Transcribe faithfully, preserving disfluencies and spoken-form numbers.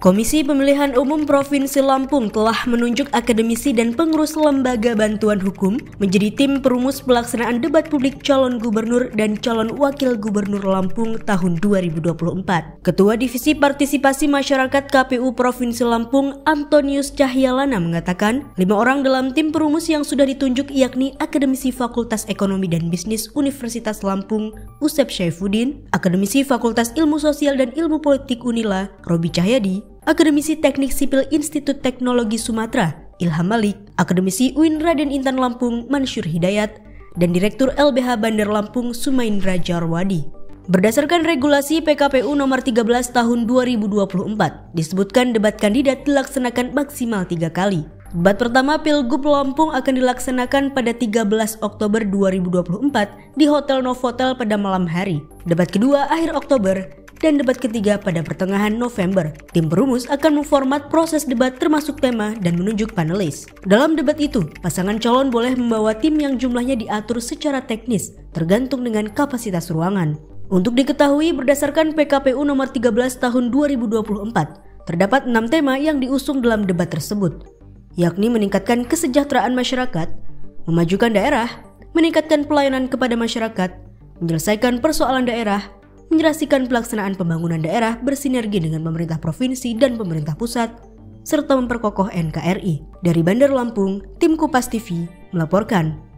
Komisi Pemilihan Umum Provinsi Lampung telah menunjuk akademisi dan pengurus lembaga bantuan hukum menjadi tim perumus pelaksanaan debat publik calon gubernur dan calon wakil gubernur Lampung tahun dua ribu dua puluh empat. Ketua Divisi Partisipasi Masyarakat K P U Provinsi Lampung, Antonius Cahyalana mengatakan, lima orang dalam tim perumus yang sudah ditunjuk yakni akademisi Fakultas Ekonomi dan Bisnis Universitas Lampung, Usep Syaifuddin, akademisi Fakultas Ilmu Sosial dan Ilmu Politik Unila, Robi Cahyadi, akademisi Teknik Sipil Institut Teknologi Sumatera, Ilham Malik, akademisi U I N Raden Intan Lampung, Mansyur Hidayat, dan Direktur L B H Bandar Lampung, Sumaindra Jarwadi. Berdasarkan regulasi P K P U nomor tiga belas tahun dua ribu dua puluh empat, disebutkan debat kandidat dilaksanakan maksimal tiga kali. Debat pertama Pilgub Lampung akan dilaksanakan pada tiga belas Oktober dua ribu dua puluh empat di Hotel Novotel pada malam hari. Debat kedua akhir Oktober dan debat ketiga pada pertengahan November. Tim perumus akan memformat proses debat termasuk tema dan menunjuk panelis. Dalam debat itu, pasangan calon boleh membawa tim yang jumlahnya diatur secara teknis, tergantung dengan kapasitas ruangan. Untuk diketahui berdasarkan P K P U nomor tiga belas tahun dua ribu dua puluh empat, terdapat enam tema yang diusung dalam debat tersebut, yakni meningkatkan kesejahteraan masyarakat, memajukan daerah, meningkatkan pelayanan kepada masyarakat, menyelesaikan persoalan daerah, menyelesaikan pelaksanaan pembangunan daerah bersinergi dengan pemerintah provinsi dan pemerintah pusat, serta memperkokoh N K R I. Dari Bandar Lampung, tim Kupas T V melaporkan.